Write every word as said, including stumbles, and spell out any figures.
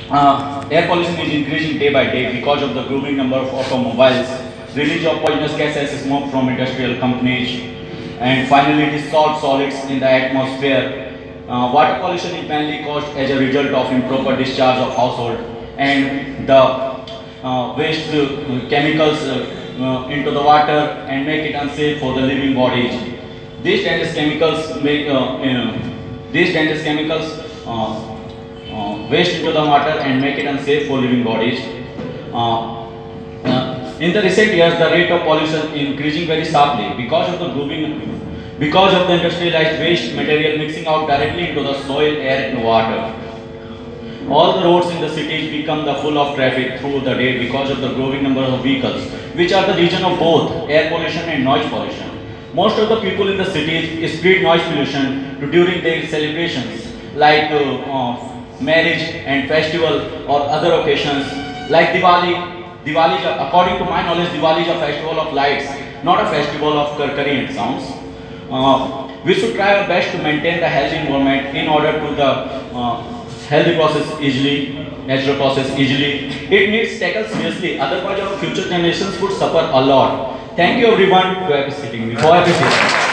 Uh, air pollution is increasing day by day because of the growing number of automobiles, release of poisonous gases, smoke from industrial companies, and finally dissolved solids in the atmosphere. Uh, water pollution is mainly caused as a result of improper discharge of household and the uh, waste uh, chemicals uh, uh, into the water and make it unsafe for the living bodies. These dangerous chemicals make uh, uh, these dangerous chemicals uh, Uh, waste into the water and make it unsafe for living bodies. Uh, uh, in the recent years, the rate of pollution is increasing very sharply because of the growing, because of the industrialized waste material mixing out directly into the soil, air, and water. All the roads in the cities become the full of traffic through the day because of the growing number of vehicles, which are the region of both air pollution and noise pollution. Most of the people in the cities spread noise pollution during their celebrations, like uh, uh, marriage and festival or other occasions like Diwali. Diwali, is, according to my knowledge, Diwali is a festival of lights, not a festival of curry and sounds. Uh, we should try our best to maintain the healthy environment in order to the uh, healthy process easily, natural process easily. It needs tackled seriously, otherwise our future generations would suffer a lot. Thank you everyone for appreciating me. For appreciating.